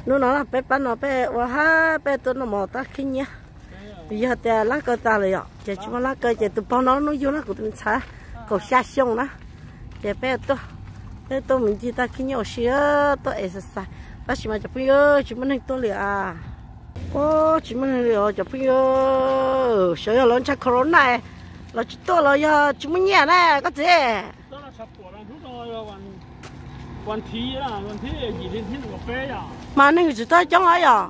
nó là bé bán nó bé và ha bé tôi nó mò ta khi nhá bây giờ thì lá cây ta rồi ạ chỉ chúng lá cây chỉ tụi bao nó vô nó cũng tụi xa cầu xa sông đó chỉ bé tôi mình chỉ ta khi nhau xíu tôi exercise bác sĩ mà chụp video chúng mình tôi liền à ô chúng mình liền chụp video sợ lớn chắc corona này là chúng tôi là giờ chúng mình nhẹ này có gì mà nên chúng tôi chẳng ai à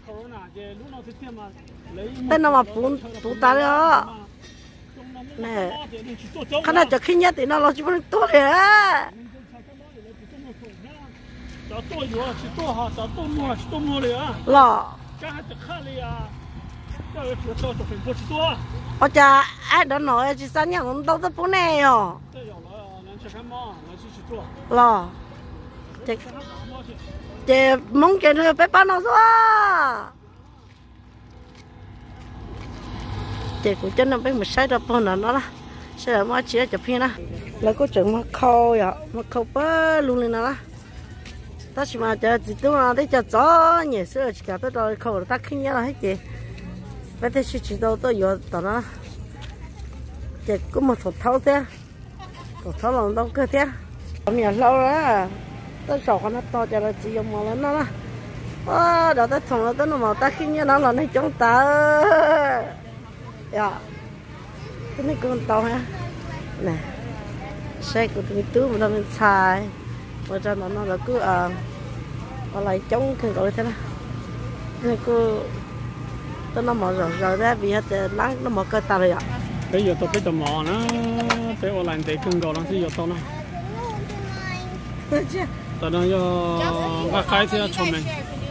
tên nào mà bún ta đó nè khả năng cho khi nhất thì nó là chúng mình tốt đấy á lọ ở cha ai đó nói chỉ sao nhỉ không đâu tới bún này à lọ chị mong chuyện thôi bé bán nó quá chị cũng chân nó bé một sai đập bồn nó là sai là mua chia chụp phim na là có chuyện mà khâu vậy mà khâu bơ luôn lên nó ta chỉ mà chờ chỉ tôi mà để cho chó nhẹ sữa chỉ cả tôi rồi khâu ta khinh nhá là hết chị bây giờ chỉ đâu tôi vừa tao nó chị cũng một thột thâu thế thột thâu lòng đâu cơ thế làm nhà lâu rồi tôi sợ nó to cho nó chỉ dùng mà nó đó tới thằng nó mà ta khinh nhá nó là nó chống ta dạ cái này con to ha nè xe của tụi tú mà mình xài mà cho nó là cứ ở lại chống cái gọi thế nào nên cứ tôi nó mở rồi ra vì hết láng nó mở cơ ta rồi ạ bây giờ tôi biết tò mò nó để ở lại để cưng gọi nó thì giờ tôi nó tôi nó cho cái thì cho mình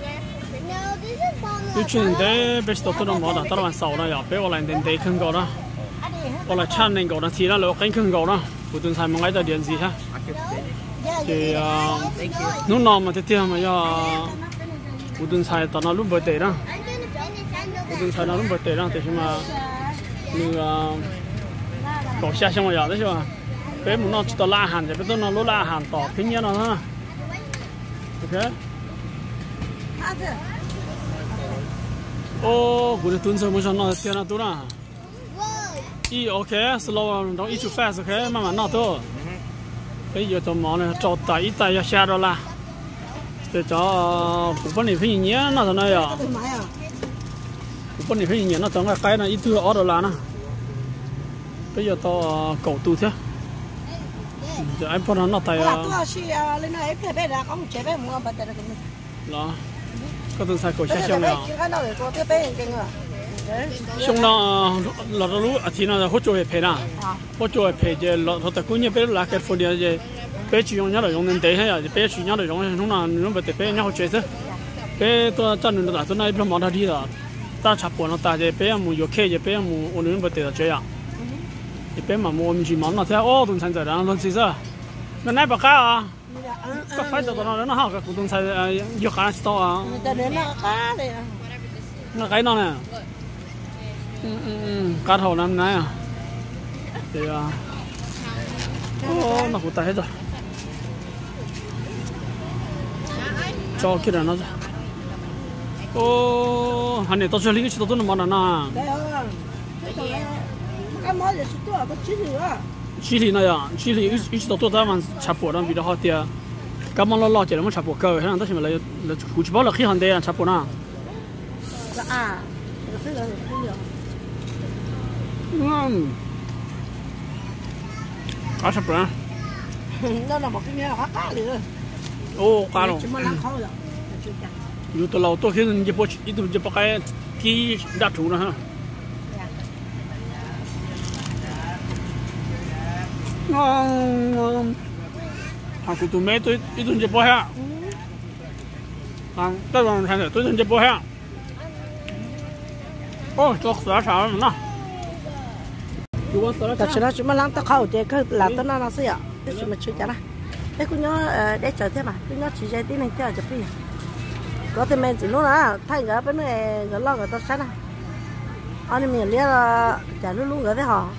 tôi chuyển để bây giờ tôi nó mở đó là sầu đó giờ để ở lại để cưng gọi đó ở lại chăn nên gọi nó thì nó là cái cưng gọi đó của tôi xài một cái điện gì ha thì lúc nào mà tiếp mà do của tôi xài tao nó lúc bơi tệ đó của tôi xài nó lúc bơi tệ đó thì mà như cỏ xa xong rồi giờ đấy chứ mà bé muốn nó chỉ tao la hàn thì bé tôi nó lố la hàn tỏ kính nhá nó ha ok ô của tôi sớm mới cho nó tiền nó tốt à ok slow don't eat too fast ok mà nó thôi bây giờ tôi món này cho tay tay xa đó là để cho cũng phần này phải nhớ nó thôi này à cũng phần này phải nhớ nó trong cái này ít thứ ở đó là nó bây giờ tôi cầu tu thế giờ anh phần nó tay đó có từng sai cầu xa xong rồi xong nó là nó lú thì nó hỗ trợ về phe nào hỗ trợ về phe chứ là họ ta cũng như bé là cái phần địa chứ bé chỉ dùng nhớ là dùng nên để hay là bé chỉ nhớ là dùng lúc nào nó bị bé nhớ hỗ trợ chứ bé tôi chân nó là tôi nói bây giờ đi rồi ta chập buồn nó ta chứ bé mua nhiều kê chứ bé mua ôn nó bị để chơi à bé mà mua chỉ món nó theo ô tuần sáng giờ đó nó gì sao nó này bạc à có phải cho nó học cái tuần sáng nhiều khả năng to à nó cái nó nè cá thầu năm nay à thì nó cũng tệ hết rồi cho cái đó nó hắn này tao chơi lý cái chuyện tôi nó món nào cái món gì tôi có chỉ lý này à chỉ lý ít tôi ta mà chắp bộ đó vì đó họ tiệt cái món lo chỉ là món chắp bộ cơ hay là tao chỉ là cụ chỉ bảo là khi hắn đây chắp bộ na à cá sấu bả nó là một cái nghề cá liền ô cá rồiอยู่ตัวเราตัวขึ้นจะพออีตัวจะพอcáiที่ดัดถูนะฮะหากตัวแม่ตัวอีตัวจะพอฮะก็ลองทำเลยตัวจะพอฮะโอ้ตัวสาวสาวนะแต่ฉันจะมาล้างตะเข้าเจ๊ก็ล้างตะนั่นน่ะสิอ่ะเดี๋ยวฉันมาช่วยจ้ะนะเดี๋ยวคุณย้อนได้เจอเท่าไหร่คุณย้อนชี้ใจที่นั่นเจ้าจะพี่có thể mình chỉ lúc nào thay người bên này người lo người ta sát à anh mình lia là chả lúc lúc người thế họ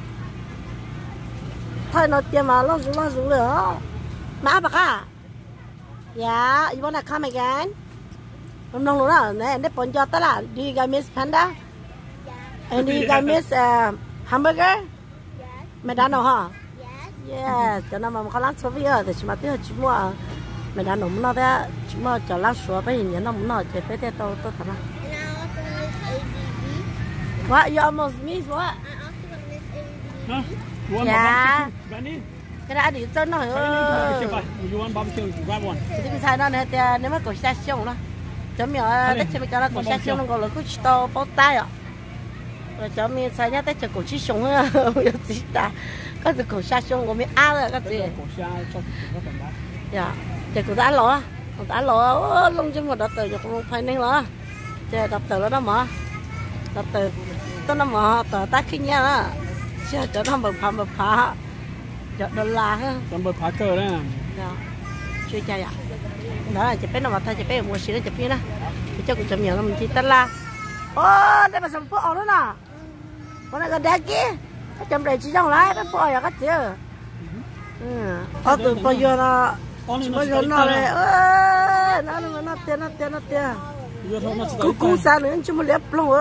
thay nó tiêm mà lo xuống nữa má bạc à dạ you wanna come again không nông luôn đó nè để bọn cho ta là đi guys miss panda and đi guys miss hamburger McDonald's hả yes cho nên mà có lát số bây giờ thì chỉ mà tiếc chỉ mua McDonald's muốn nó thế chỉ mua cho lát số bây giờ nó muốn nó chỉ phải thế tôi thật là what you almost miss what yeah cái đã đi chân rồi thì bây giờ nó này nếu mà cổ xa xông đó chấm miệng đấy chấm miệng cho nó cổ xa xông nó gọi là cứ to bao tay ạ rồi chấm miệng sai nhá tới chấm cổ chi xông á bây gì ta cái từ cổ xa xông của miệng á rồi cái gì dạ thì cổ đã lỏ lông trên một đợt từ không phải nên lỏ chờ đợt từ đó mà đợt từ tôi nó mà tờ tác khi nha chờ cho nó bật phá đô la ha còn bật phá cờ đấy chưa chạy ạ đó là chụp nó mà thay chụp mua xí nó chụp phía đó thì cho cũng chụp nhiều lắm chỉ tất la ô đây mà sắm phô đó nè con này cái đá kia nó chụp đây chỉ trong lái cái phô là cái chưa từ bây giờ nó này nó tiền cú sa nữa chứ mà lép luôn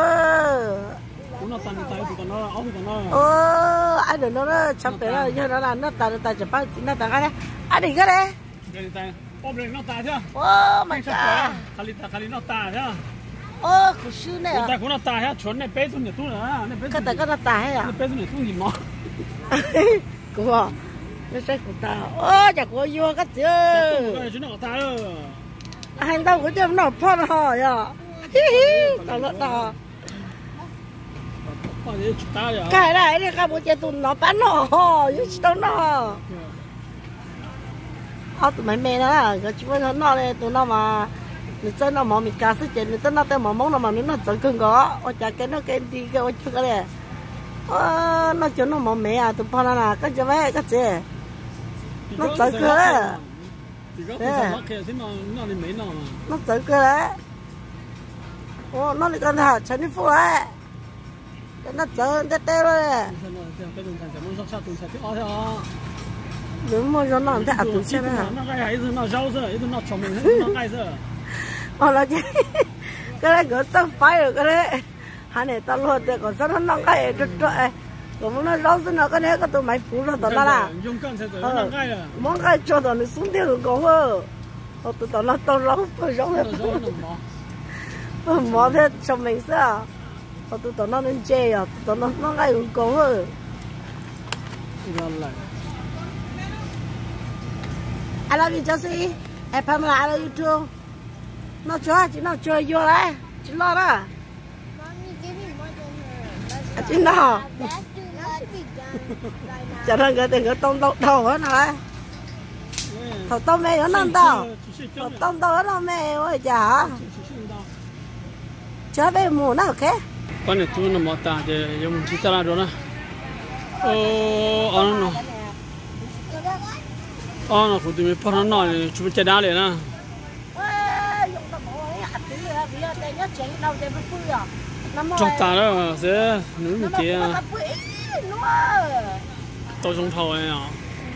ai được nó chấm tới là như nó là nó tài chụp bao nó tài cái đấy ai đi cái đấy nó tài chứ my god khali nó tài chứ cú sư này à tài cũng nó tài ha chuẩn này bé tu nhỉ tu nữa cái nó tài à bé tu nhỉ tu gì mà cú nó sẽ cú tao chả có vô cái chứ cái chuyện nó tài rồi anh tao cũng chấm nó phun hỏi à tao nó tao cái này này các bố trẻ tụi nó bán nó chứ đâu nó tụi mấy mẹ đó là cái chúng nó này tụi nó mà người dân nó mà mình cá sức chuyện người dân nó tên mà mong nó mà nó chẳng cần có chả cái nó cái đi cái chút cái này nó cho nó mà mẹ à tụi con là cái gì vậy cái gì nó chẳng cơ nó chẳng cơ đấy nó lại còn hả chẳng đi phụ ấy nó chở tê tê rồi đúng rồi nó thấy tụi xe này là chứ cái này có tao phải rồi cái đấy hai này tao luôn thì còn sao nó cái trật trội còn nó rau xưa nó cái này cái tụi máy phủ rồi tao là món cái cho tao nó xuống tiêu được còn hơn tụi tao nó tao rau rồi món thế cho mình sao tụi tao nó nên chê à tụi tao nó ngay cũng cố hơn I love you Josie em Pamela I love you too nó chơi vô đấy chị lo đó chị lo cho nên cái tiền cái tông đầu hết rồi thầu tông mẹ nó nằm đâu tông đầu nó mẹ ơi chả chả bé mù nào ok con này tôi nó mọt ta thì dùng chỉ ta rồi nè nó nó cũng tụi mình nó chụp chạy đá liền nè trong ta đó sẽ nướng một kia tôi trong thầu này à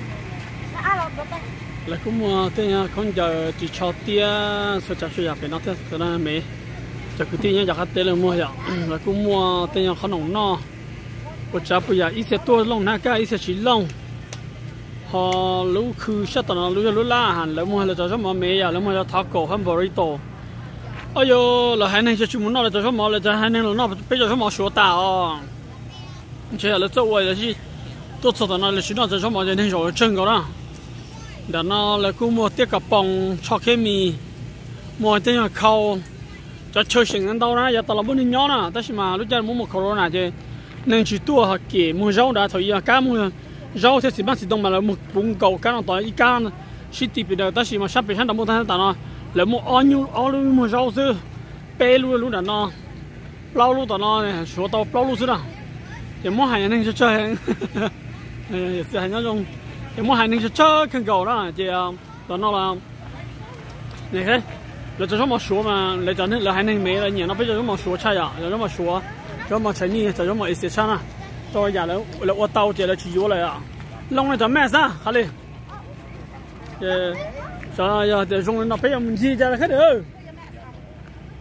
là cũng mua tên con giờ chỉ cho tia số trả số phải nó thế từ đó mấy giờ cứ tia nhá giờ tên là mua vậy là cũng mua tên khăn nồng no của cha bây giờ ít sẽ tua lông na cái ít sẽ chỉ lông họ lú khư sát tao nó lú la hẳn là mua là cho mà mấy giờ là mua cho tháo cổ hơn burrito ôi yo là hai này cho chúng nó là cho mà là cho hai này là nó bây giờ cho mà số tao chứ là cho vậy là gì tôi sợ nó là chỉ nó cho mà cho nên rồi chân cái đó để nó là cũng mua tiết cặp bông cho cái mì mua tên là khâu cho chơi sinh ăn đâu đó giờ tao là muốn đi nhón à tất nhiên mà lúc chơi muốn một corona chứ nên chỉ tua hoặc kỹ mua rau đã thôi cá mua rau thì chỉ bán chỉ đông mà là một bún cầu cá nó tỏi cá chỉ tìm được tất nhiên mà sắp bị hắn đã mua thanh tao nó là mua onion mua rau chứ bé luôn đã nó lâu luôn tao nó số tao lâu luôn chứ đó thì mua hàng nên cho chơi thì hàng nó dùng thì mua hàng nên cho chơi khăn cầu đó thì tao nó là này thế là cho mà số mà lại cho nên là hàng nên mấy là nhiều nó bây giờ mà số chạy à rồi nó mà số cho mà chạy như cho mà ít xe à rồi giờ là ô tô thì là chỉ vô lại à long này cho mẹ sao khá đi cho giờ để dùng nó bây giờ mình gì ra là hết rồi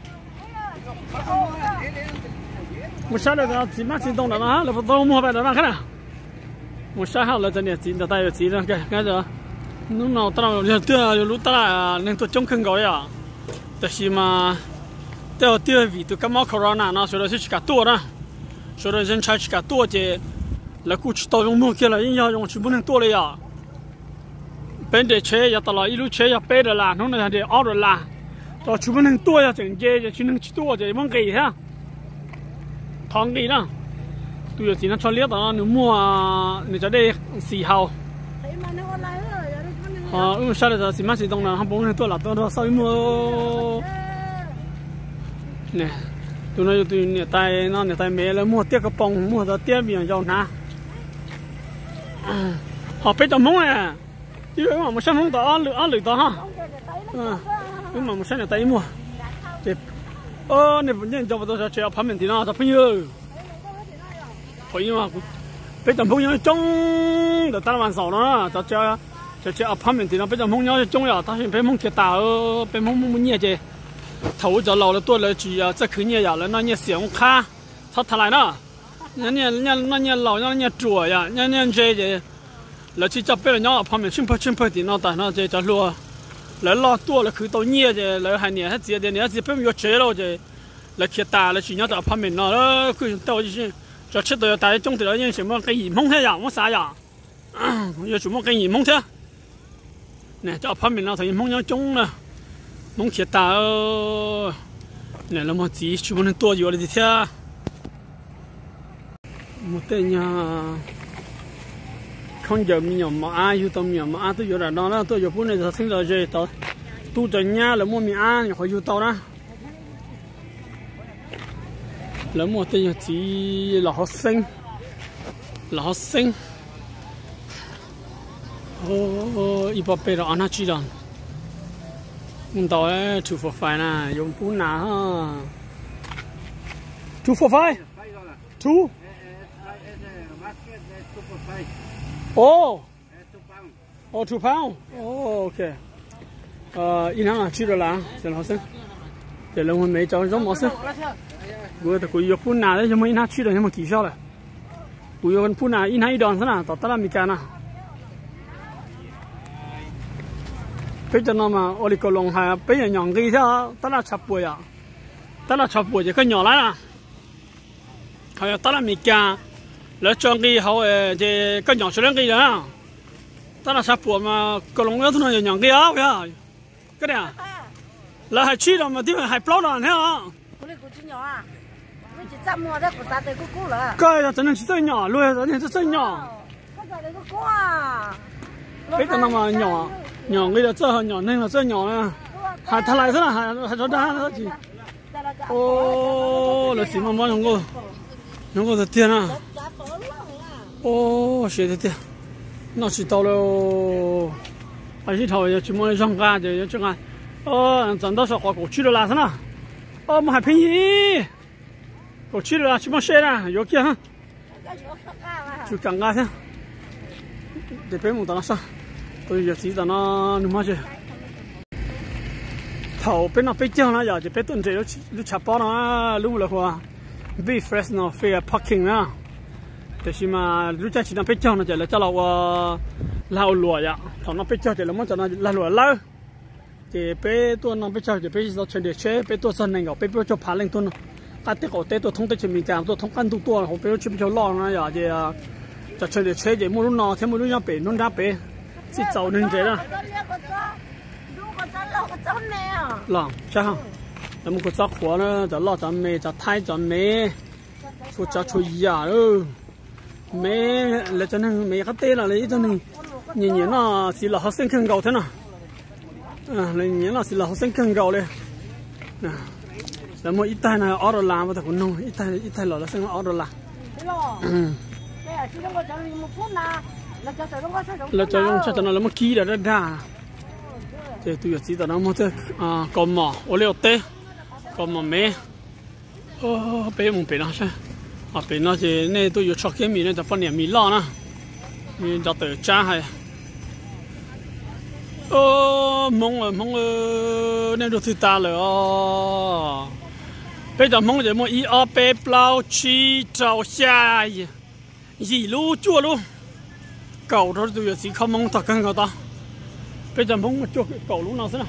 một sáng là chỉ mát chỉ đông là nó là tôi mua về là nó cái nào một sáng hậu là chân này chỉ là tay chỉ là cái giờ lúc nào tao giờ tiêu lúc tao nên tôi chống không gọi à tại vì mà tiêu vì tôi cảm mạo corona nó rồi chỉ cả tua đó rồi dân chỉ cả tua chứ là cũng chỉ tao dùng mua kia là in nhau dùng chỉ muốn nên tuaเลยà bên để chơi ya tao là ilu chơi ya bé的啦，弄那的熬的啦，到全部能多呀，整街就全能吃多就蒙给哈，糖给啦，都有只能穿列的，你摸你就得4号。啊，下来就什么时动了，他不能多了，多少一摸。呢，都那就你带那你带没了，摸点个帮，摸到点边要拿。好，别着蒙嘞。因为我们上风到累到哈，因为我们上来带一摸，这，你不念叫不多少钱？旁边地那他朋友，朋友嘛，被咱朋友中就打完手了，就旁边地那被咱朋友中了，但是被蒙铁打被蒙捏这，头就老了多了句啊，这口捏呀了，那捏小卡，他来了，那捏老那捉呀，那这。là chỉ cho bé nhỏ旁边轻拍的那但那这叫路，来拉多了去到捏的，来还捏还接的，捏是别有车了这，来去打了去鸟到旁边那了，去到就是就吃到要打中的了，因什么跟银蒙的呀，我啥呀，有什么跟银蒙的，呢，到旁边那头银蒙要中了，蒙去打哦，呢，那么急，全部能多有了的天，没得呀。không giờ mình nhom mà ai yêu tâm nhom mà ai tôi giờ là đó là tôi giờ bữa này tôi sinh ra rồi tôi từ nhà là mua mì ăn họ yêu tao đó là mua tiền chỉ là học sinh ít bao bề là ăn chi rồi mình tao ấy 2 for 5 nè dùng bún nà ha 2 for 5 2 Oh, 2 pound. Oh, okay. In hàng chưa được là, xem học sinh. Để lần hôm mấy cháu giống mỏ sinh. Vừa thì cuối phun nào đấy, nhưng mà in hàng chưa được nhưng mà kỳ sao này. Cuối phun nào in hàng đòn thế nào, tao ta làm gì cả nào. Bây giờ nó mà oli cầu lồng hay bây giờ nhọn gì thế, ta là chập bùi à, ta là chập bùi thì cái nhỏ lại à. Hay ta làm gì cả. Lỡ chọn cái hậu thì cái nhỏ số lượng cái đó, ta là sắp buộc mà cái lồng nó thôi nhỏ cái áo cái này à, là hai chi đâu mà tí mà hai plau đó thế à? Cái là真的是最nhỏ luôn,真的是最nhỏ. Cái cái nào mà nhỏ cái là rất nhỏ nên là rất nhỏ nè, hai thằng này thế nào hai chỗ đá nữa gì? Ô, là gì mà mua những cái tiền à? Ô, xịt tiền, nó chỉ tao đâu, anh chỉ thầu chỉ mua rong ga thì chứ ngay, chẳng đâu sao họ cổ chi được là thế nào, mà hay gì, cổ chi được là chỉ mua xe à, vô kia ha, chú càng ga thế, để bé một tao sao, tôi giờ chỉ tao nó nằm mà chứ, thầu bên nó bên trong nó giờ chỉ bên tuần chỉ lúc chập bao nó lúc là hoa, be fresh nó fair parking nữa. Thế mà lúc trước chỉ làm pet nó chỉ là cho lao lúa vậy, thằng nó pet chỉ là muốn cho nó lao lúa lâu, thì pet tôi làm pet chỉ pet nó chuyển để chế pet tôi sân này ngọc pet cho phá lên tôi, cái tết cổ tết tôi thông tết chỉ mình làm tôi thông căn tôi họ pet chụp cho lo nó vậy, thì cho chuyển để chế thì mua lúc nào thêm mua lúc nào pet nó ra pet, chỉ giàu nên thế đó, làm chắc không, làm một cái chắc khóa nữa, cho lo cho mẹ cho thái cho mẹ, cho chui giả nữa. Mẹ là cho nên mẹ cái tên là lấy cho nên nhìn nó chỉ là học sinh khăn gạo thế nào, nhìn nó chỉ là học sinh khăn gạo đây, là một ít tay này ở đó làm mà ta cũng nông ít tay là sinh ở đó làm, là cho用cho nó là một ký là ra, thì tôi chỉ tao nó một cái còn mỏ, ô liu tê, còn mỏ mẹ, bé một bé nào sao? Bên nó thì này tôi có cho cái mì này cho phân điểm mì lò nè, mì cho tự cha hay, mong nên được thứ ta rồi, bây giờ mong để mua y ở bê bao chi trâu xa gì lú chua luôn cầu đó tôi chỉ không mong thật hơn người ta bây giờ mong một chút cầu lú nào thế nào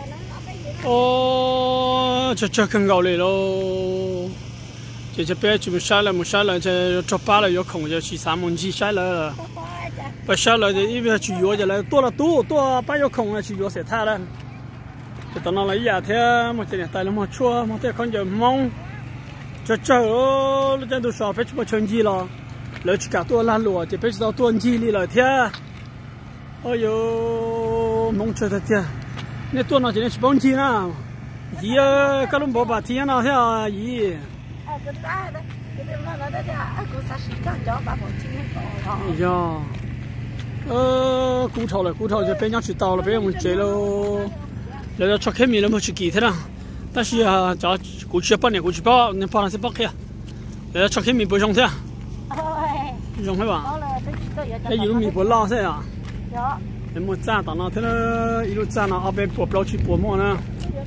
ô chờ cần cầu này luôn chỉ bé chỉ một sai là cho ba là có khổng giờ chỉ 3 món chỉ sai là bây giờ là thì bây giờ chủ yếu là tua ba có khổng là chủ yếu sẽ thay là thì tao nói là giờ thế một cái này tại là một chua một cái con giờ mong chờ nó trên đồ shop phải chân gì lo lấy chỉ cả tua lan lụa thì phải cho tua gì đi rồi thế ôi yo mong chờ thật thế nên tua nó chỉ nên chỉ bông gì nào gì cái lúc bỏ bát thiên nào thế à gì cú thầu thì bên nhau chỉ tàu là bên mình chơi lo rồi cho cái mình là một kỳ thế nào但是啊找过去半年过去包能包那些包开rồi cho cái mình bồi xong thế à dùng hết吧cái gì mình bồi lo thế à em muốn trả tao nó thế nó ilu trả nó ở bên bồi bao chi bồi mua nè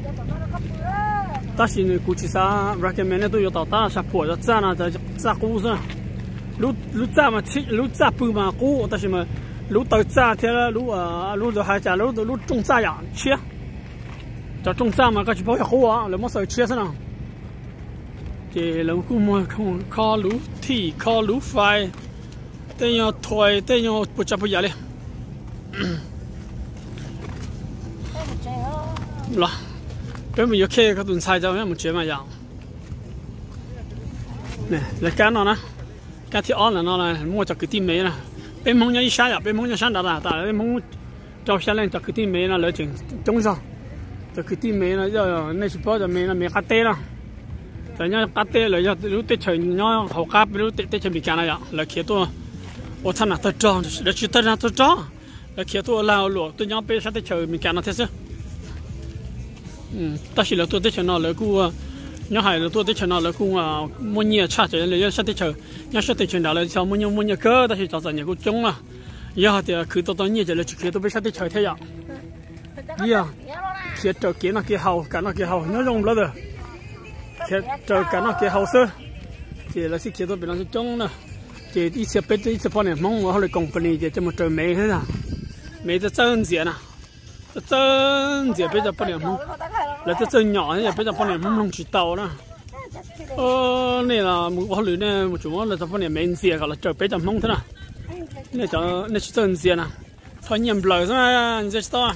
但是呢过去啥 recommend 都有到大下坡的trả呢trả cũ是lúc trả mà lúc trả bự mà cũ但是嘛lúc tới trả thế lúc rồi hai trả lúc trung trả ya chia cho trung trả mà cái chỉ bảo là khô à, là mất sợi chia thế nào, thì là cũng mua không khó lú thì khó lú phai, tên nhau thôi tên nhau bớt chấp bớt giờ đi, là, bây giờ khi cái tuần sai cho mấy một chuyện mà giàu, nè, là cái nó nè, cái thì on là nó là mua cho cái tim mấy nè, bên mông nhà sáng à, bên mông nhà sáng đã là, tại bên mông cho sáng lên cho cái tim mấy là lợi chuyện trúng sao. Cho cái tim mấy nó giờ nên chỉ bảo cho mấy là mấy cắt tê đó, tại nhá cắt tê là giờ lúc tết trời nhá hậu cáp lúc tết trời bị cạn này ạ, là kia tôi, ô thằng nào tôi cho, là chỉ tôi nào tôi cho, là kia tôi lao lụa tôi nhá bây giờ tết trời bị cạn nó thế chứ, ta chỉ là tôi tết trời nào là cũng nhá hay là tôi tết trời nào là cũng mua nhiều cha trời là giờ tết trời, nhá tết trời nào là sao mua nhiều cơ, ta chỉ cho rằng nhiều cũng trống là, giờ thì cứ tôi nhiều trời là chỉ kia tôi bây giờ tết trời thế ạ, yeah. Kia trời kia nó kia hậu cả nó kia hậu nó rong lắm rồi kia trời cả nó kia hậu sơ thì là cái kia tôi bị nó trống nè thì đi xe bê đi xe bao này mong họ lại company thì cho một trời mấy thế nào mấy cái chân gì nè chân gì bây giờ bao này mong là cái chân nhỏ này bây giờ bao này mong chỉ tàu nè này là một họ lưỡi này một chỗ là bao này mấy gì gọi là trời bây giờ mong thế nào này cho này chân gì nè thôi nhầm lời ra anh sao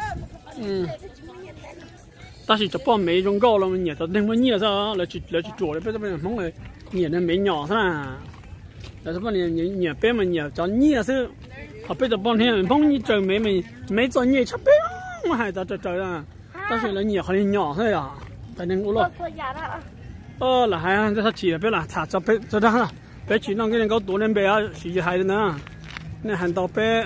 ta chỉ cho bọn mấy trong gạo là mình nhảy tao đem bao nhiêu sao là chỉ chuột đấy bây giờ mong là nhảy nó mấy nhỏ thế nào là các bạn nhảy bé mà nhảy cho nhiều chứ họ bây giờ bọn này mong như trời mấy cho nhảy chắc bé mà hay ta trời à ta chỉ là nhảy hơi nhỏ thôi à tại nên cũng lo là hay anh ta chỉ là bé là thả cho bé cho đó bé chỉ nó cái này có tuổi nên bé chỉ hay nữa nên hành tàu bé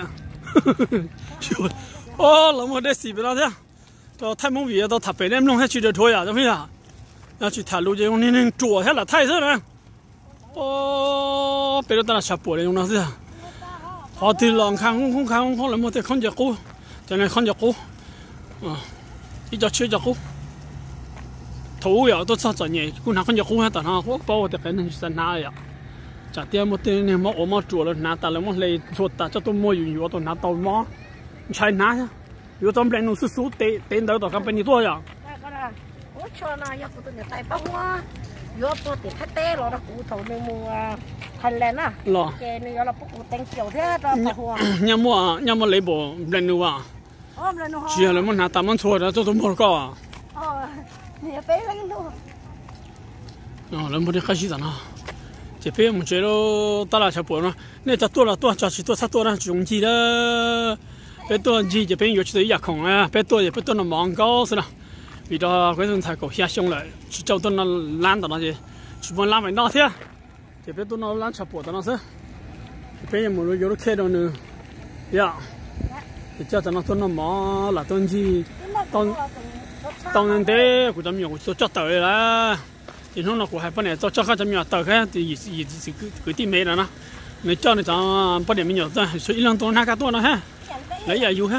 là một cái gì vậy đó cho太蒙위에 더 답변 nem 해 주려 줘야 됩니다. 나 지 탈로 제 용리는 줘 해라 타이서는 bây giờ ta là sập bùa này nó thế họ thì lòng không là một cái con giặc cũ cho nên con giặc cũ đi cho chơi giặc cũ thú giờ tôi sao chọn nhỉ cũng là con giặc cũ hết tao nó bao được cái này sân nào vậy chả tiền một tiền này mà ôm chùa rồi nát ta là một lấy chuột ta cho tôi mua nhiều tôi nát tàu mỏ chạy nát有咱们来弄是手带到到干本你多呀？ 我瞧那要不都你带帮我，要多得太带了，那骨头那么太烂了。 咯。 给你要了不骨等脚的，这不好。 要么来不来弄啊？ 哦，来弄好。 只要来么拿大门错的，这都没搞啊。 哦，你也别来弄。 哦，人不得可惜的呢。这边我们这喽打了小波呢，那这多了多，这是多差多了，中级的。bé tôi gì thì bé yêu chỉ là không à bé tôi nó mong cao xí nào vì đó cái thằng thầy cậu hiệp xong lại chỉ cho tôi nó lan đó gì chỉ muốn làm vậy nó thế thì bé tôi nó lan chập bộ đó nó thế bé em muốn vô cái đó nữa ya thì cho nó tôi nó mò là tôi gì tao nên thế của chấm nhiều tôi cho tới là thì nó của hai bên này cho các chấm nhiều tới cái thì cứ tìm mấy là nó nếu cho này cho bên này mình nhiều ra số ít lần tôi hai cái tôi nó ha lấy giờ du ha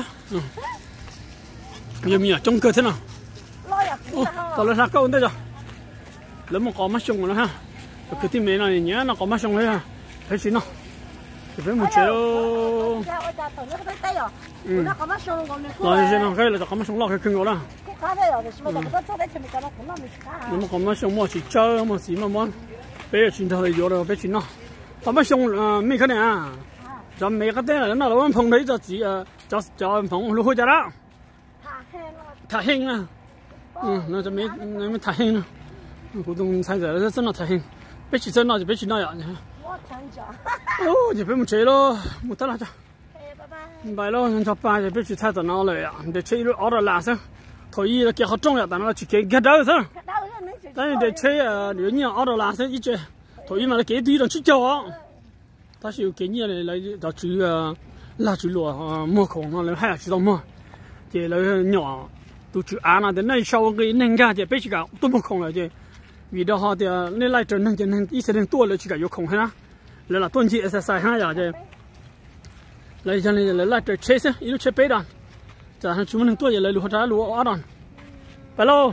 giờ mình ở trong cơ thế nào tao lấy sao câu thế rồi lỡ một có mắt sông nữa ha cái tim này này nhá nó có mắt sông đấy ha thấy gì nó thì phải một chế rồi giờ nó cái là có mắt sông lo cái cưng đó nếu mà có mắt sông mà chỉ chơi mà chỉ mà món bây giờ chuyện thời rồi bây chuyện nó có mắt sông mấy cái này à cho mấy cái tên là nó là phong đấy cho chỉ cho phong lúa cho đó thả hình à nó cho mấy thả hình股东参赛了，真的太狠，别去整了就别去那样。哦，就别么吹了，没得了就。拜了，人家办就别去踩到那了呀，你得吹了熬到烂身，头一了给好重要，但那去给刀身。但是得吹啊，六年熬到烂身一节，头一嘛给对了去交啊，他是有给你来到这个拉住了啊，摸空那了还知道摸，这了鸟都去安了的那稍微能干的别去搞都摸空了就。vì đó họ thì nên lại trở nên ít sẽ tua lại chỉ cả yêu khủng ha, là tuần chỉ exercise ha giờ chứ, lại cho nên lại trở chase ít chase bé đòn, giờ chúng mình tua giờ lại lúa trái lúa ở đòn, phải lo.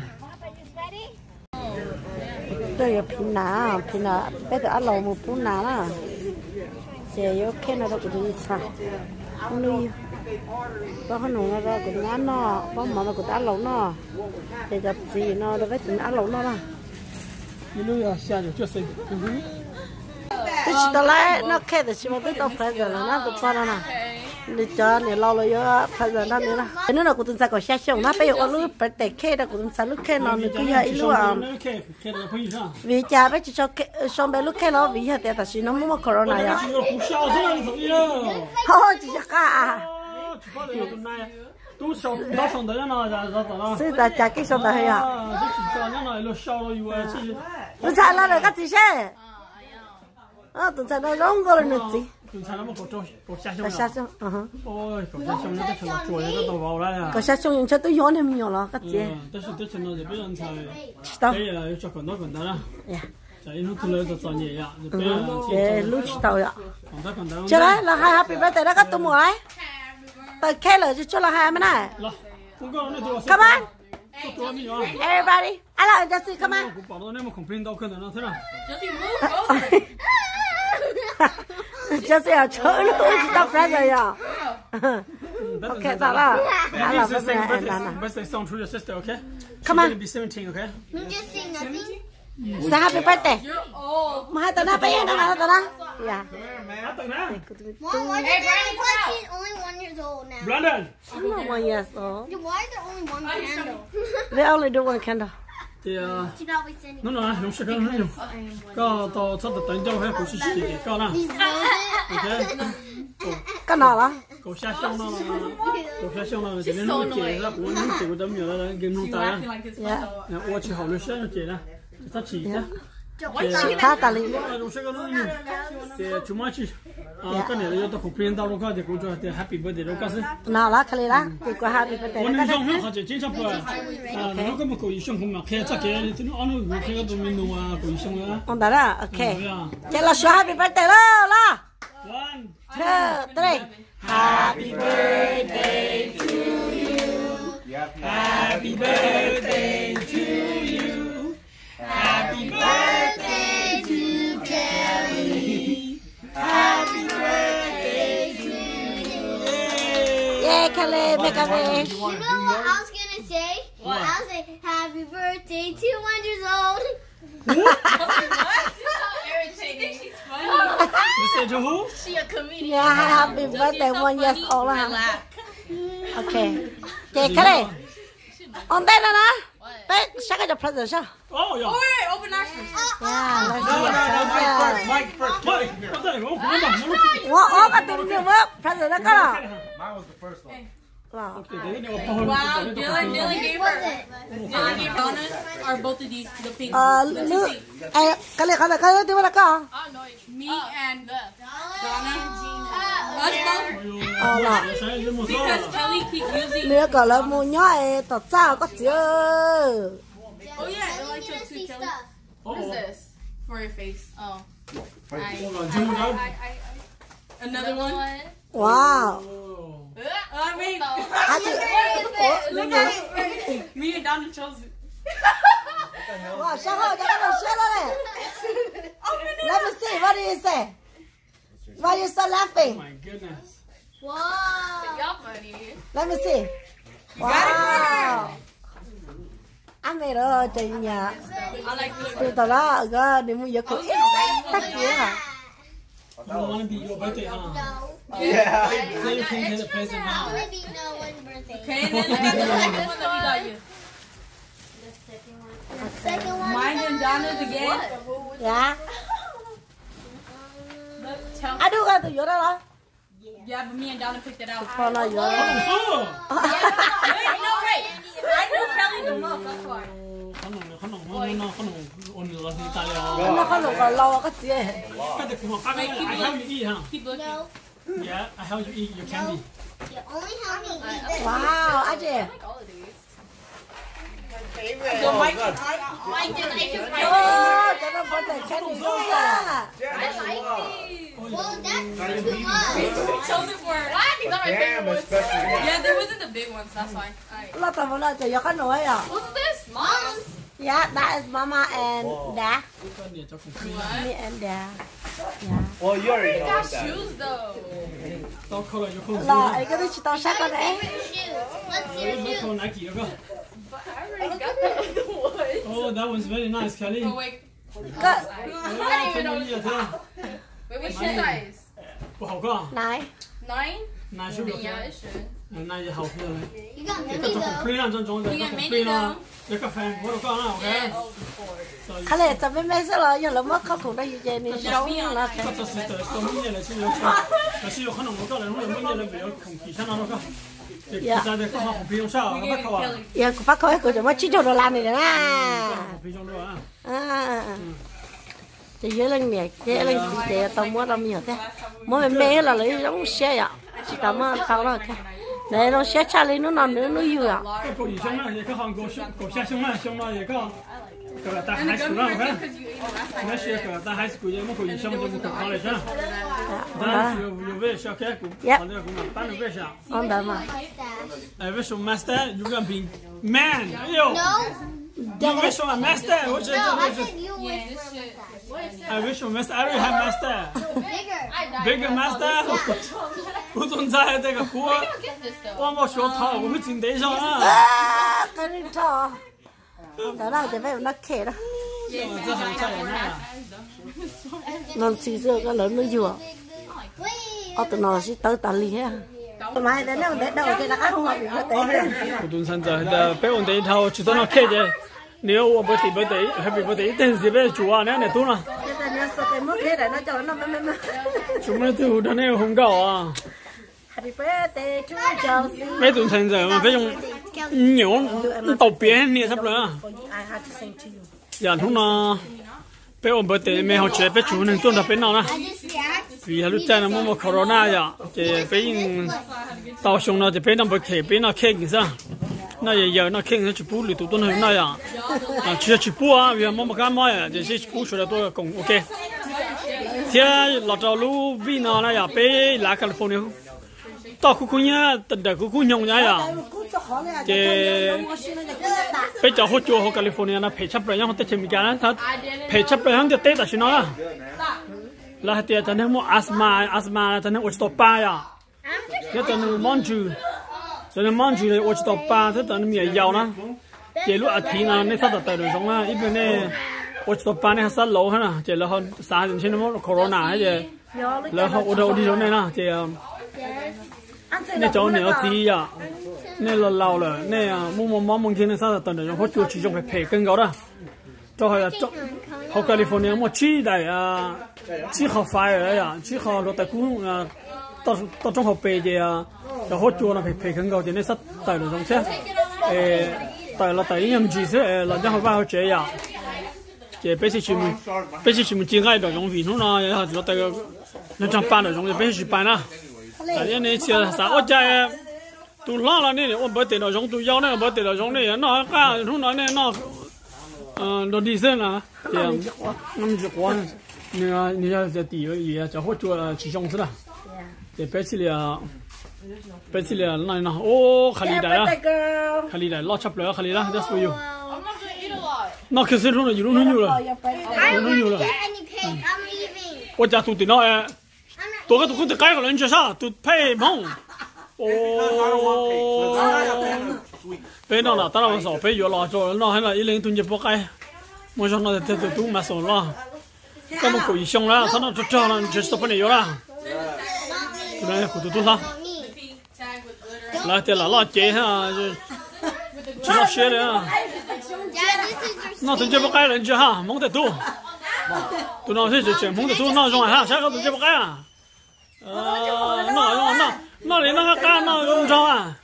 Tôi pin nà bây giờ ăn lẩu một pin nà là, giờ yêu khen nó cũng đi xa, nuôi, có cái nồi nó cũng ăn nó, có món nó cũng ăn lẩu nó, thì gặp gì nó được cái chuyện ăn lẩu nó là. 一路要下去就是 tôi chỉ tao lấy nó khe thì chỉ mà biết tao phải giờ là nó tụi con nó nè đi cho này lâu rồi á phải giờ nó nữa là cái nữa là của tụi ta có xe xong nó bây giờ lúc phải để khe đó của tụi ta lúc khe nó nữa cứ vậy lúc à vì cha bây giờ cho xong bây lúc khe nó vì vậy tại sao nó mua corona vậy thôi chỉ cho cả 都烧到上头了， 所以大家给上头去啊。 这是这样了，都烧了有啊，这。 你才来了个几些？啊，都在那弄过了那几。 都才那么搞下乡。 下乡， 哦，搞下乡那都成了做那个都包了呀。 搞下乡人家都要你们要了，个几。 但是都成了这边人才。 知道。 对呀，要叫滚到了。呀。在一路都来就找你呀，这边。 路知道呀。 滚到。 进来，那还 happy birthday 那个多么来？tới khe lời cho là hai mươi này. Come on, everybody. I like Jessie. Come on. Jessie ở chỗ nó chỉ tao phải rồi à. Okay, sao là? Hay là birthday em làm birthday song to your sister, okay? Come on. Be 17, okay? Just sing nothing. Say happy birthday. Mà hai tao na bây giờ nó tao na. Yeah. Mom, why is Granny Clutch only 1 year old now? Brandon. I'm not 1 year old. Why is there only one candle? They only do one candle. Thì She's always sending. nó không sẽ có tao sắp tới cho hay cũng sẽ chỉ có nè. Okay. Cái nào đó? Cổ xa xong nó chỉ nên nó chỉ là cũng nó chỉ có tấm nhiều là game nông tài á. Dạ. Ủa chỉ học nó sẽ nó chỉ là ta chỉ đó. Chỉ thả ta liền. Nó sẽ có nó nhiều. Thì chúng ta chỉ cái này là tao cũng pin tao nó thì cũng cho thì happy birthday nó có gì. Nào lá cái này lá, thì có happy birthday. Nó giống như họ chỉ chính xác rồi. Nó có một câu ý xong không mà khi chắc cái thì nó ăn nó khi có mình nó câu ý xong đó. Ông đã đó, ok. Chắc là số happy birthday đó là. 1, 2, 3. Happy birthday to you. Happy birthday to you. Happy birthday to Kelly. Happy birthday to you. Yeah, Kelly, make a wish. You know what I was gonna say? What? I was like, happy birthday to 1 year old. She's funny. You said to who? She a comedian. Yeah, happy birthday 1 year old là. Okay. Okay, Kelly. On đây là nó. Đấy, sao cái present sao? Oh, yeah. Oh, wait, open ours first. Yeah, let's see. Mike first. What cái tiền nhiều quá? Present đó có là. Mine was the first one. Wow, Dylan gave her. Dylan gave donuts. Or both of these, the pink. Nước. Cái này tiêu là có. Me and Donna. Us both. Là. Because Kelly keep using. Nếu có là mua nhỏ tao sao có chữ. Oh yeah, I like to too, Kelly. What is this? For your face. Oh. Another one. Wow. I mean, Look at it. me and Donna chose it. Wow, sao hả? Cái đó là Let me see. What do you say? Why you so laughing? Oh my goodness. Wow. Y'all funny. Let me see. Wow. Anh này đó chị nhà. Từ tao đó cái đi mua giật cũng tắt kia hả? You don't want to be your birthday, huh? No. Yeah. So you can't get a present I now. want to be no one's birthday. Okay, and then look at the second one that we got you. The second one. Mine and Donna's again. Dạ. Look, tell. Anh đưa ra từ chỗ đó đó. Yeah, but me and Donna picked it out. Con là chỗ. Oh, Wait, no, wait. I knew Kelly the most, that's why. Nó có lục còn lâu cái gì? I help you eat, huh? Keep looking. No. Yeah, I help you eat your candy. You only help me eat this. Wow, anh chị. So Mike did right. Oh, cho nó vẫn để khen đi luôn à. Well, that's too much. Chose it for. These are my Damn, favorite ones. especially. Yeah, there wasn't the big ones, that's why. Nó tao vẫn là chỉ có cái nồi à. What's this? Mom's. Yeah, that is mama and dad. Me and dad. Yeah. Well, you already know Got what that is. shoes though. Là ấy cái đó chỉ tao sát con đấy. Shoe. What's your shoe? Nike, okay? I already got that in the woods. Oh, that one's very nice, Kelly. Oh wait. Cái I don't even know. Wait, what shoe size? 不好看， này. 9? 那是不是？ Yeah, it should. 那也好看嘞。 You got 一 many 個做 though. complain 啊，真種一個 complain 啦，一個 fan 我都講啦，OK。 Cái này tao biết mấy rồi, nhưng mà mất khóc cũng đã như vậy nên sống là cái. 這是的，到明年來先有出，但是有可能我講嚟，我明年來沒有空期上那個。其實你講下紅皮用啥？我不考啊。 Giờ cũng phát khói của chúng nó chỉ cho đồ làm này nè. 紅皮用咗啊。 À. Thì dưới lên mẹ, dưới lên chị để tao mua tao nhiều thế. Mua mẹ mẹ là lấy giống xe ạ. Chị tao mua tao là cái. Để nó xe cha lên nó nằm nữa nó yêu ạ. 個兒兄咧，亦個韓國下兄咧，兄咧亦個大 high school 啦，OK。那些個大 high school 嘢，乜個兒兄就冇講嚟先。但係有位小嘅，我哋講啊，但係位上， Con đợi mà. 位上 master 有個變 man，哎呦， No. 位上 master，我覺 No, I 得 said you wait for a master. 位上 master，I already have master。 Bigger. Bigger master，我仲在這個股， Get this though. 我冇學頭，我哋前地上啊。 À, cái này cho. Đó là để phải nó khề đó. 這係真係啊！ Nó xì xưa cái lớn nó vừa. Wait. Ở tụi nó sẽ tới tận lì ha. Mà để nó để đâu cái là không hợp nó tới. 我頓身就係俾我哋頭住到那開嘅，你要我birthday happy birthday，一定是俾做啊，你都啦， Cái này nó sẽ mất hết rồi nó cho nó mẹ. 做咩都得呢紅膠啊！ Happy birthday to Chelsea. 俾頓身就係俾用牛豆邊你執啦， I had to sing to you. 人通啦，俾我 birthday 咩好似俾做呢都特別鬧啦。 I just stacked. vì lúc chơi nó mua corona ya thì phải tao xong nó thì phải nó bị khề phải nó khề gì sao nó giờ nó khề nó chụp bút lì tụi tôi nó ya chỉ chụp bút à vì mua một cái máy à thì chỉ chụp bút rồi tôi cũng ok thế là cho lúc vì nó là ya phải lá California tao cũng nhá tận đời cũng nhung nhá ya thì bây giờ họ cho họ California nó phải chấp lại nhau tới chừng cái nó phải chấp lại hắn thì tết là xin nó là thì cho nên mua asma cho nên ở chỗ ba ya, cái cho nên món chú này ở chỗ ba thế cho nên mình giàu nó, chỉ lúc thì nó nên sao tới được giống á, ít bên này ở chỗ ba này sát lâu ha, chỉ là họ xa đến trên nó corona hay gì, là họ ở đâu đi chỗ này nè, chỉ nên chỗ này ở gì ya, nên là lâu rồi, nên mua món kia nên sao tới được, họ chưa chỉ dùng phải cân gạo đó, cho họ họ California mua chi đại chỉ học phải rồi à, chỉ học rồi tại cũng tao trong học về gì à, cho họ chua là phải cân gạo thì nên sắp tại được giống thế, tại là tại nhầm gì thế, là trong học bao chế à, chế bây giờ chỉ mình chỉ ngay được giống vì nó là tại nó trong ban được giống bây giờ ban à, tại nên chỉ là sao ở đây tụi lo là này, ôn bữa tiệc nó giống tụi giàu này, bữa tiệc nó giống này, nó cả nó nói này nó đồ đi xem là thì năm chục quá你要在底也叫好做起胸是啦，对，白起来那哦，看你来了，看你来，老吃不了，看你了，that's for you。 I'm not gonna eat a lot. 那可是弄了一路牛了， I don't want to get any cake. I'm leaving. 我家住的那哎，多个都给改个人家啥都配梦，哦，别弄了，当然我少别有了，做那还那一零吨就不改，我想那这都买少了，咱们故意想了，他那就这样就是不能有了，不然糊涂多少， 来对了，那接下就。 只能学了啊！那真就不改人家哈，蒙得多，都那些就蒙得多那种哈，下个真就不改啊！那你那个干那个用啊？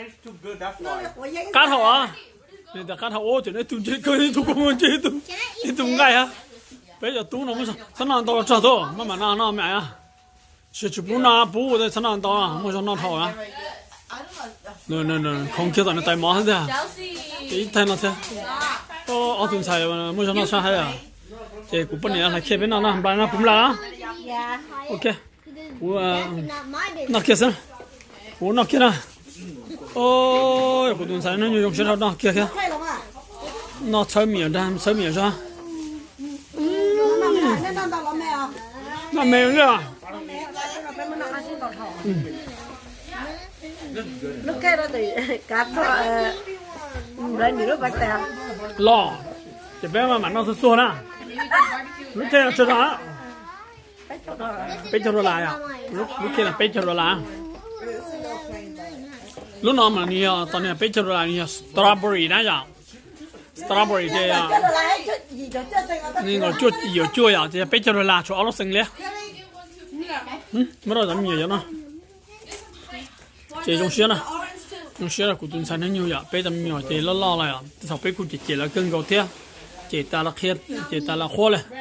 干头啊！你得干头，我觉得都这个你都公这都你都改啊！别就都那么说，咱那到这头，慢慢那买啊，是不拿不的咱那到啊，我说那头啊。 no，空气在那带毛的，一带那些，哦，炖菜嘛，没想到上海啊，这古本年来开边那不来不来啊 ？OK， 我那开始，我那开了，哦，古炖菜那就用石头那开，那炒面的，炒面是吧？那没有啊。 lúc cái đó thì cá thọ lấy nhiều lúc bạch tèo lò chỉ bé mà nó sôi sôi nè lúc kia là chưa đó bê cho đồ lại à lúc kia là bê cho đồ lại lúc nào mà nhiều tao này bê cho đồ lại nhiều strawberry đó giờ strawberry đây à nên là chút nhiều chua à thì bê cho đồ lại cho áo nó xinh liền mới đâu dám nhiều vậy nó这种些呢，用些了古顿才能牛呀，别这么牛，这了老了呀，至少别估计这了更高点，这打了开，这打了火了，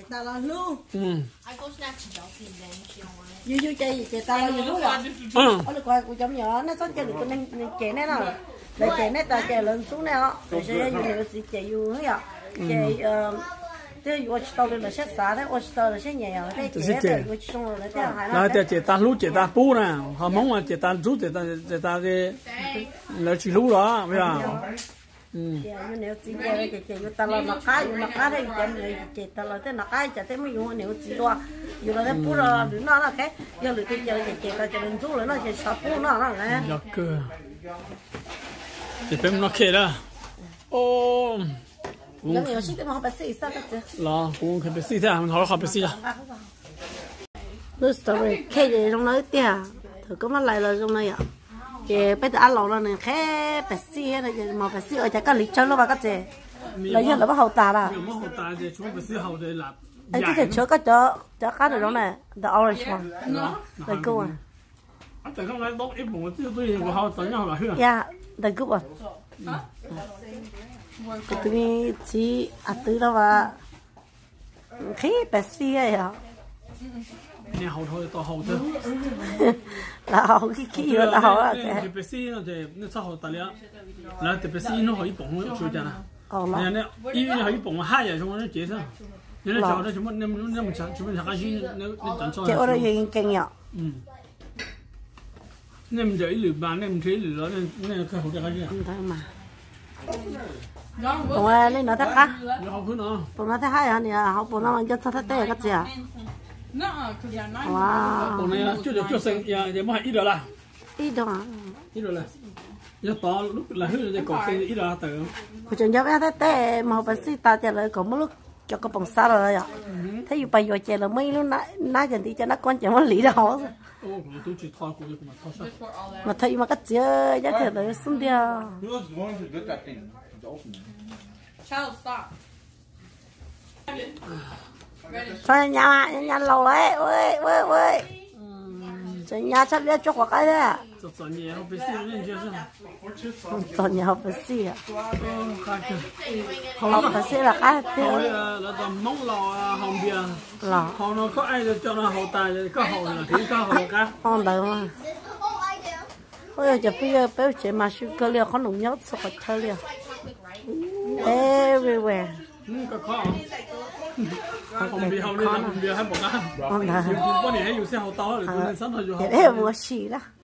yêu chơi ta là yêu rồi, ở được coi của chấm nhỏ nó có chơi được con nên chơi này nào, để chơi này ta chơi lớn xuống này đó, để chơi nhiều gì chơi yêu hết ạ, chơi thế watch tàu là sẽ xả đấy, watch tàu là sẽ nhẹ rồi, thế chơi watch xong rồi thế hai nó. Là chơi ta lú chơi ta bú nè, họ mong là chơi ta rú chơi ta cái là chỉ lú đó, bây giờ. Nếu chỉ chơi ta là nó cái đấy chơi ta là thế nó cái chơi thế mới dùng nếu chỉ đó, dùng là thế bú rồi, nó là cái, giờ lựa chơi ta chơi lên rú rồi nó chơi sập bú nó này. Giặc cơ, chơi bém nó kia đó, ô. Giống như xí mà họ bác sĩ sao vậy? Là cũng phải bác sĩ thế à? Mình hỏi họ bác sĩ à? Lúc story cái gì trong đó tiệt, thử có mà lại là trong này à? Thì bây giờ ăn lẩu là này cái bác sĩ hay là mà bác sĩ ở chỗ cái lịch chơi nó vào cái gì? Là như là bắt hậu tà à? Bắt hậu tà thì chúng bác sĩ hậu để làm. Anh cái chỗ cái cái này trong này, the orange one. The good one. Tại không phải đốt ít một chút tôi của họ tự nhau là hư. Yeah, the good one. Cái tụi chỉ từ đó và khi bác sĩ ấy à? Nè hậu thôi tao hậu thôi. Là hậu cái gì đó là hậu à cái. Bác sĩ nó thì nó sao hậu ta liền. Là thì bác sĩ nó hỏi bổng nó chui ra nè. Nè nè, y nó hỏi bổng hai giờ xong nó chết rồi. Nè nó chào nó chúng mình cái gì nó chẳng cho. Cái ở đây hiện kinh nhở. Nè mình dậy lửa bàn nè mình thấy lửa nè cái hậu cái gì à? Không thấy mà. Bông ơi, lấy nó thắt cá. Bông nó thắt hai hả nè, học bông nó mang cho thắt tê cái gì à? Wow. Bông này chưa sinh, giờ mới ít rồi là. Ít rồi à? Ít rồi là. Giờ to lúc là hư rồi còn sinh ít rồi tự. Cô chuẩn nhớ cái thắt tê mà học bác sĩ ta chạy lại còn một lúc cho cái bông sa rồi ạ. Thế dù bây giờ chạy là mấy lúc nãy giờ thì cho nó con chẳng có lý đâu. Mà thấy mà cái chơi chắc là nó xuống đi. Child, stop. Thôi nhà lâu đấy, ơi. Chơi nhà chắc biết chụp cái đấy à? Chọn nhà học bác sĩ nên chưa sao? Chọn nhà học bác sĩ à? Học bác sĩ là cái tiêu. Là tầm mông lò hồng bia. Lò. Họ nó có ai được cho nó hậu tài có hậu là thì có hậu cả. Không được mà. Ôi giờ bây giờ béo chế mà siêu cơ liệu có nồng nhớ sao có chơi liệu. Everywhere. Có khó. Hồng bia hậu nên là hồng bia hay bột á. Không được. Có thể hay dùng xe hậu to để tôi lên sẵn rồi. Thế là mua xì đó.